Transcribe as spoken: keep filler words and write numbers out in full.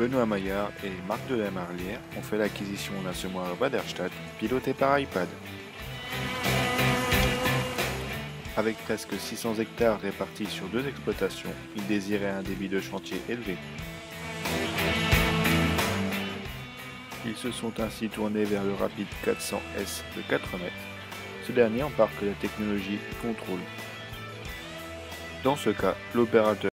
Benoît Maillard et Marc de la Marlière ont fait l'acquisition d'un semoir Waderstadt piloté par iPad. Avec presque six cents hectares répartis sur deux exploitations, ils désiraient un débit de chantier élevé. Ils se sont ainsi tournés vers le Rapid quatre cents S de quatre mètres. Ce dernier embarque la technologie contrôle. Dans ce cas, l'opérateur